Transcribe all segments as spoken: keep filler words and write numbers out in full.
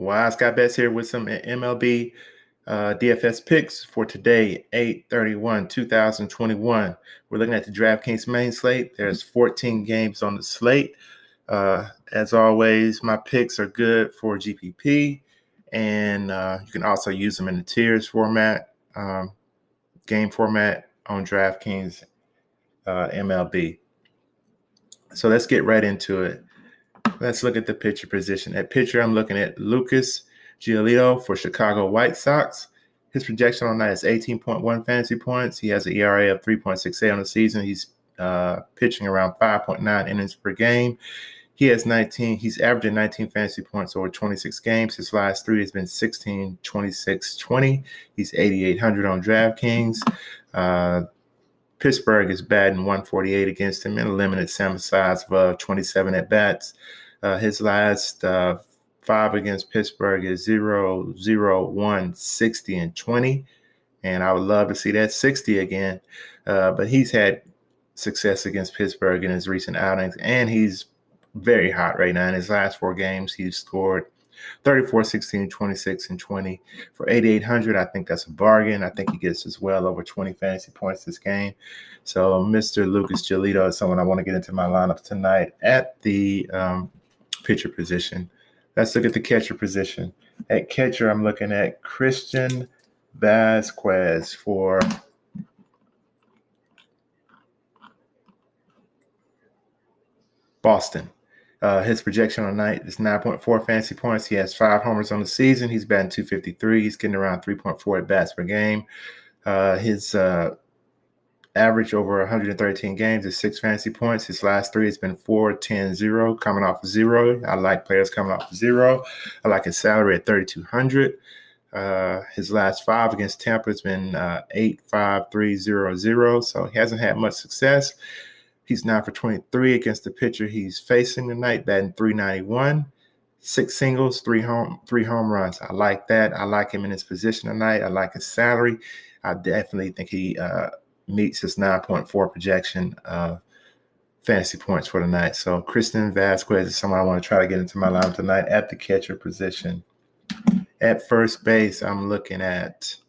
Wise Guy Bets here with some M L B uh, D F S picks for today, eight thirty-one two thousand twenty-one. We're looking at the DraftKings main slate. There's fourteen games on the slate. Uh, as always, my picks are good for G P P, and uh, you can also use them in the tiers format, um, game format on DraftKings uh, M L B. So let's get right into it. Let's look at the pitcher position. At pitcher, I'm looking at Lucas Giolito for Chicago White Sox. His projection on that is eighteen point one fantasy points. He has an E R A of three point six eight on the season. He's uh, pitching around five point nine innings per game. He has nineteen. He's averaging nineteen fantasy points over twenty-six games. His last three has been sixteen, twenty-six, twenty. He's eighty-eight hundred on DraftKings. Uh, Pittsburgh is batting one forty-eight against him in a limited sample size of uh, twenty-seven at-bats. Uh, his last uh, five against Pittsburgh is zero, zero, one, sixty, and twenty. And I would love to see that sixty again. Uh, but he's had success against Pittsburgh in his recent outings, and he's very hot right now. In his last four games, he's scored thirty-four, sixteen, twenty-six, and twenty. For eighty-eight hundred, I think that's a bargain. I think he gets as well over twenty fantasy points this game. So Mister Lucas Giolito is someone I want to get into my lineup tonight at the um, pitcher position. Let's look at the catcher position. At catcher, I'm looking at Christian Vasquez for Boston. Uh, his projection on night is nine point four fantasy points. He has five homers on the season. He's batting two fifty-three. He's getting around three point four at bats per game. Uh, his uh, average over one hundred thirteen games is six fantasy points. His last three has been four, ten, zero, coming off of zero. I like players coming off of zero. I like his salary at thirty-two hundred. Uh, his last five against Tampa has been uh, eight, five, three, zero, zero. So he hasn't had much success. He's nine for twenty-three against the pitcher he's facing tonight, batting three ninety-one, six singles, three home, three home runs. I like that. I like him in his position tonight. I like his salary. I definitely think he uh, meets his nine point four projection of fantasy points for tonight. So Christian Vasquez is someone I want to try to get into my lineup tonight at the catcher position. At first base, I'm looking at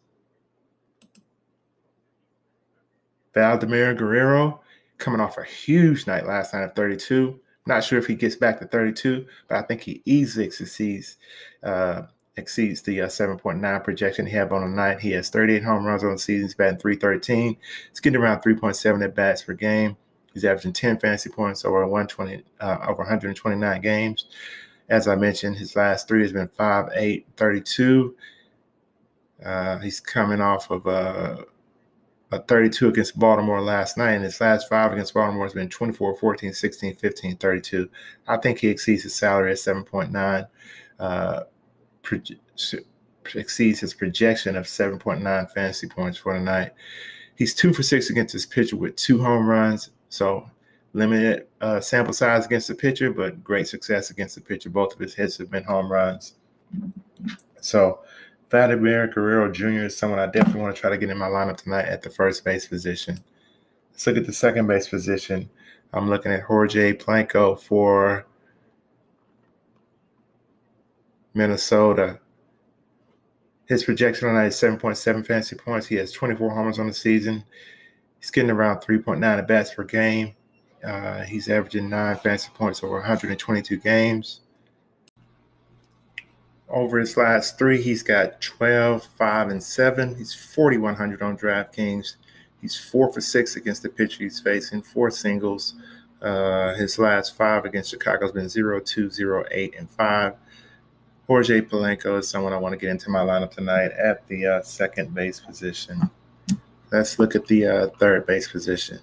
Vladimir Guerrero, coming off a huge night last night of thirty-two. Not sure if he gets back to thirty-two, but I think he easily exceeds uh, exceeds the uh, seven point nine projection he had on the night. He has thirty-eight home runs on the season. He's batting three thirteen. He's getting around three point seven at bats per game. He's averaging ten fantasy points over one twenty uh, over one hundred twenty-nine games. As I mentioned, his last three has been five, eight, thirty-two. Uh, he's coming off of a uh, a thirty-two against Baltimore last night, and his last five against Baltimore has been twenty-four, fourteen, sixteen, fifteen, thirty-two. I think he exceeds his salary at seven point nine, uh, pro- exceeds his projection of seven point nine fantasy points for the night. He's two for six against his pitcher with two home runs, so limited uh, sample size against the pitcher, but great success against the pitcher. Both of his hits have been home runs. So Vladimir Guerrero Junior is someone I definitely want to try to get in my lineup tonight at the first base position. Let's look at the second base position. I'm looking at Jorge Polanco for Minnesota. His projection on that is seven point seven fantasy points. He has twenty-four homers on the season. He's getting around three point nine at bats per game. Uh, he's averaging nine fantasy points over one hundred twenty-two games. Over his last three, he's got twelve, five, and seven. He's forty-one hundred on DraftKings. He's four for six against the pitcher he's facing, four singles. Uh, his last five against Chicago has been zero, two, zero, eight, and five. Jorge Polanco is someone I want to get into my lineup tonight at the uh, second base position. Let's look at the uh, third base position.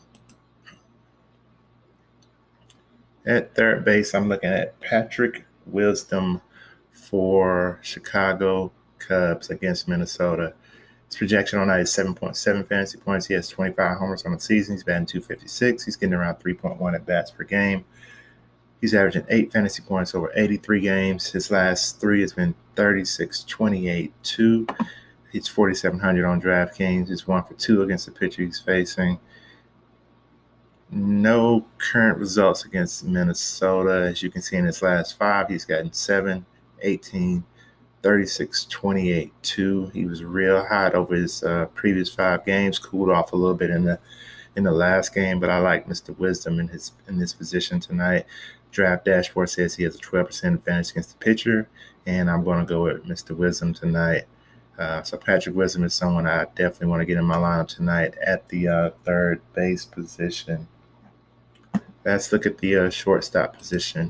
At third base, I'm looking at Patrick Wisdom for Chicago Cubs against Minnesota. His projection on that is seven point seven fantasy points. He has twenty-five homers on the season. He's batting two fifty-six. He's getting around three point one at bats per game. He's averaging eight fantasy points over eighty-three games. His last three has been thirty-six, twenty-eight, two. He's forty-seven hundred on DraftKings. He's one for two against the pitcher he's facing. No current results against Minnesota. As you can see in his last five, he's gotten seven, eighteen, thirty-six, twenty-eight, two. He was real hot over his uh, previous five games, cooled off a little bit in the in the last game, but I like Mister Wisdom in his in this position tonight. Draft Dashboard says he has a twelve percent advantage against the pitcher, and I'm going to go with Mister Wisdom tonight. Uh, so Patrick Wisdom is someone I definitely want to get in my lineup tonight at the uh, third base position. Let's look at the uh, shortstop position.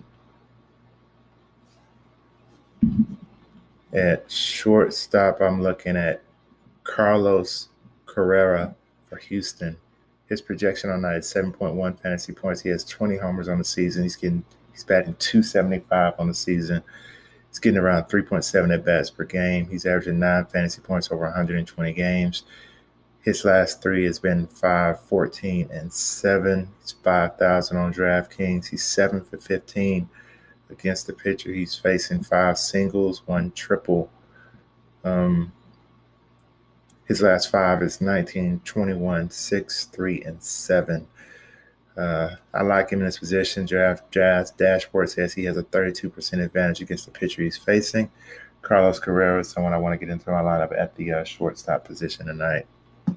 At shortstop, I'm looking at Carlos Carrera for Houston. His projection on night is seven point one fantasy points. He has twenty homers on the season. He's getting he's batting two seventy-five on the season. He's getting around three point seven at bats per game. He's averaging nine fantasy points over one hundred twenty games. His last three has been five, fourteen, and seven. He's five thousand on DraftKings. He's seven for fifteen against the pitcher. He's facing five singles, one triple. Um, his last five is nineteen, twenty-one, six, three, and seven. Uh, I like him in this position. Draft Jazz Dashboard says he has a thirty-two percent advantage against the pitcher he's facing. Carlos Carrera is someone I want to get into my lineup at the uh, shortstop position tonight.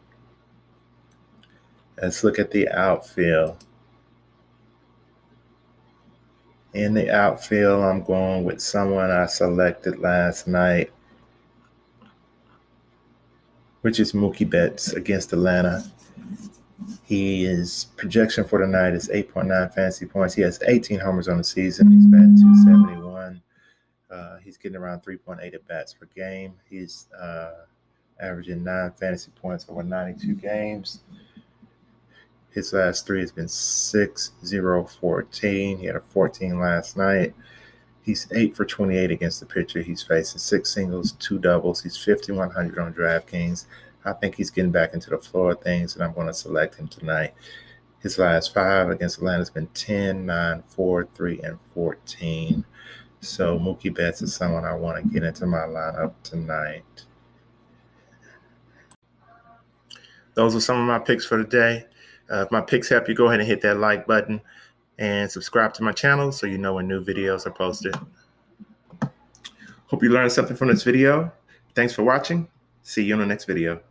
Let's look at the outfield. In the outfield, I'm going with someone I selected last night, which is Mookie Betts against Atlanta. His projection for tonight is eight point nine fantasy points. He has eighteen homers on the season. He's batting two seventy-one. Uh, he's getting around three point eight at bats per game. He's uh, averaging nine fantasy points over ninety-two games. His last three has been six, zero, fourteen. He had a fourteen last night. He's eight for twenty-eight against the pitcher he's facing, six singles, two doubles. He's fifty-one hundred on DraftKings. I think he's getting back into the flow of things, and I'm going to select him tonight. His last five against Atlanta has been ten, nine, four, three, and fourteen. So Mookie Betts is someone I want to get into my lineup tonight. Those are some of my picks for today. Uh, if my picks help you, go ahead and hit that like button and subscribe to my channel so you know when new videos are posted. Hope you learned something from this video. Thanks for watching. See you in the next video.